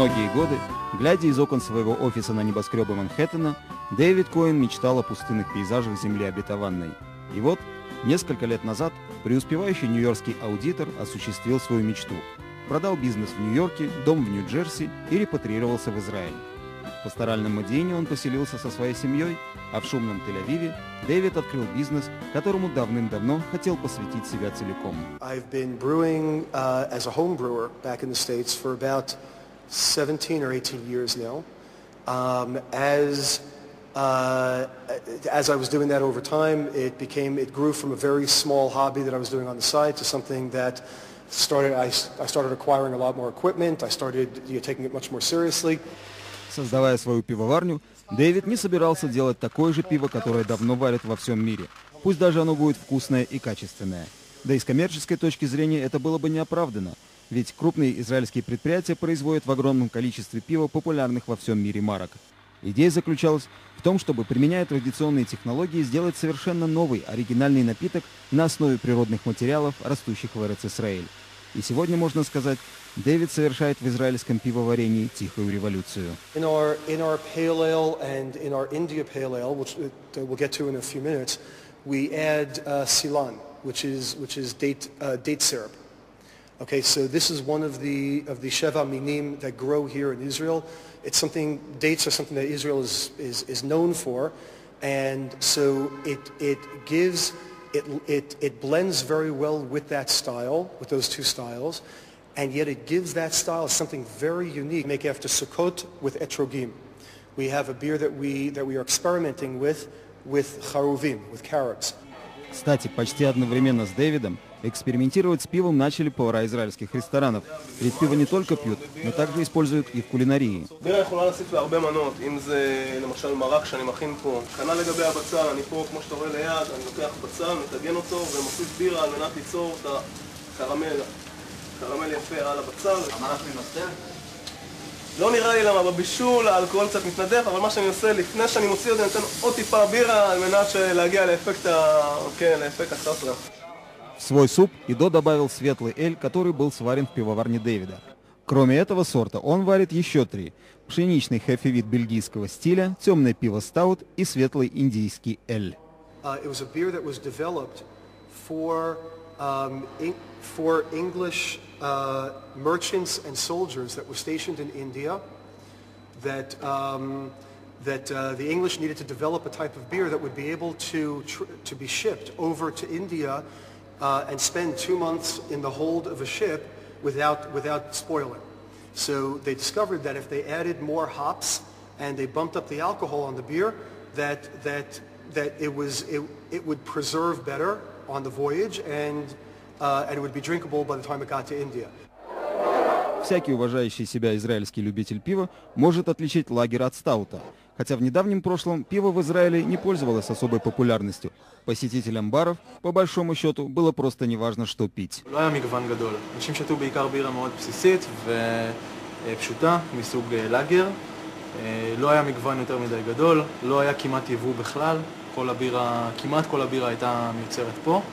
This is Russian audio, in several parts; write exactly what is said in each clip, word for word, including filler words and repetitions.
Многие годы, глядя из окон своего офиса на небоскребы Манхэттена, Дэвид Коэн мечтал о пустынных пейзажах земли обетованной. И вот, несколько лет назад, преуспевающий нью-йоркский аудитор осуществил свою мечту. Продал бизнес в Нью-Йорке, дом в Нью-Джерси и репатриировался в Израиль. В пасторальном Модине он поселился со своей семьей, а в шумном Тель-Авиве Дэвид открыл бизнес, которому давным-давно хотел посвятить себя целиком. I've been brewing uh, as a home brewer back in the States for about seventeen or eighteen years now. Um, as uh, as I was doing that over time, it became it grew from a very small hobby that I was doing on the side to something that started. I, I started acquiring a lot more equipment. I started you know, taking it much more seriously. Создавая свою пивоварню, Дэвид не собирался делать такое же пиво, которое давно варят во всем мире. Пусть даже оно будет вкусное и качественное. Да и с коммерческой точки зрения это было бы неоправданно, ведь крупные израильские предприятия производят в огромном количестве пива популярных во всем мире марок. Идея заключалась в том, чтобы, применяя традиционные технологии, сделать совершенно новый, оригинальный напиток на основе природных материалов, растущих в Эрец-Исраэль. И сегодня, можно сказать, Дэвид совершает в израильском пивоварении тихую революцию. In our, in our pale ale and in our India pale ale, which we'll get to in a few minutes, we add uh, silan, which is which is date uh, date syrup. Okay, so this is one of the of the sheva minim that grow here in Israel. It's something dates are something that Israel is is, is known for, and so it it gives. It, it, it blends very well with that style, with those two styles, and yet it gives that style something very unique. Make after Sukkot with etrogim. We have a beer that we, that we are experimenting with, with charuvim, with carrots. Кстати, почти одновременно с Дэвидом экспериментировать с пивом начали повара израильских ресторанов. Ведь пиво не только пьют, но также используют и в кулинарии. בירה יכולה להוסיף בהרבה מנות, אם זה למשל מרק שאני מכין פה. כנ"ל לגבי הבצל, אני פה כמו שאתה רואה ליד, אני לוקח בצל, מטגן אותו ומוסיף בירה על מנת ליצור את הקרמל, קרמל יפה על הבצל. המרק ממסטר? לא נראה לי למה בבישול האלכוהול קצת מתנדף, אבל מה שאני עושה לפני שאני מוציא את זה, אני נותן עוד טיפה בירה על מנת להגיע לאפקט ה... כן, לאפקט הסטרה. В свой суп Идо добавил светлый эль, который был сварен в пивоварне Дэвида. Кроме этого сорта он варит еще три. Пшеничный хефевит бельгийского стиля, темное пиво стаут и светлый индийский эль. Uh, it was a beer that was developed for, um, in, for English uh, merchants and soldiers that were stationed in India, that, um, that uh, the English needed to develop a type of beer that would be able to, tr to be shipped over to India uh, and spend two months in the hold of a ship without, without spoiling. So they discovered that if they added more hops and they bumped up the alcohol on the beer, that, that, that it, was, it, it would preserve better on the voyage and, uh, and it would be drinkable by the time it got to India. Всякий уважающий себя израильский любитель пива может отличить лагер от стаута. Хотя в недавнем прошлом пиво в Израиле не пользовалось особой популярностью. Посетителям баров, по большому счету, было просто неважно, что пить. לא היה מגוון גדול. אנשים שתו בעיקר בירה מאוד בסיסית ופשוטה, מסוג לאגר. לא היה מגוון יותר מדי גדול, לא היה כמעט יבוא בכלל. כל הבירה, כמעט כל הבירה הייתה מיוצרת פה.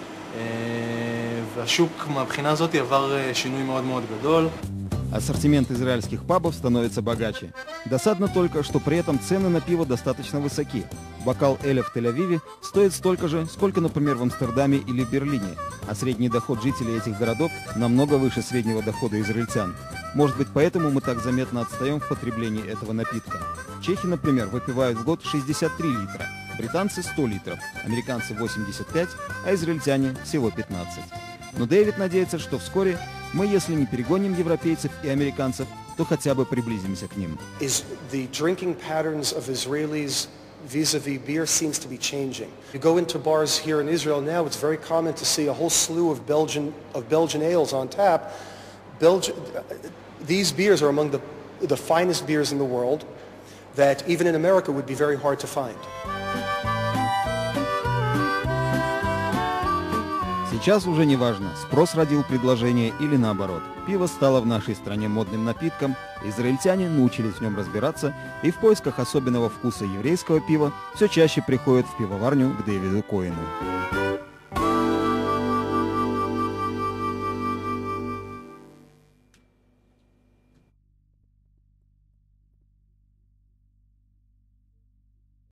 והשוק מהבחינה הזאת עבר שינוי מאוד מאוד גדול. Ассортимент израильских пабов становится богаче. Досадно только, что при этом цены на пиво достаточно высоки. Бокал эля в Тель-Авиве стоит столько же, сколько, например, в Амстердаме или Берлине, а средний доход жителей этих городов намного выше среднего дохода израильтян. Может быть, поэтому мы так заметно отстаем в потреблении этого напитка. Чехи, например, выпивают в год шестьдесят три литра, британцы сто литров, американцы восемьдесят пять, а израильтяне всего пятнадцать. Но Дэвид надеется, что вскоре мы, если не перегоним европейцев и американцев, то хотя бы приблизимся к ним. Is the drinking patterns of Israelis vis-a-vis beer seems to be changing. You go into bars here in Israel now, it's very common to see a whole slew of Belgian of Belgian ales on tap. Belgian, these beers are among the the finest beers in the world that even in America would be very hard to find. Сейчас уже не важно, спрос родил предложение или наоборот. Пиво стало в нашей стране модным напитком, израильтяне научились в нем разбираться и в поисках особенного вкуса еврейского пива все чаще приходят в пивоварню к Дэвиду Коэну.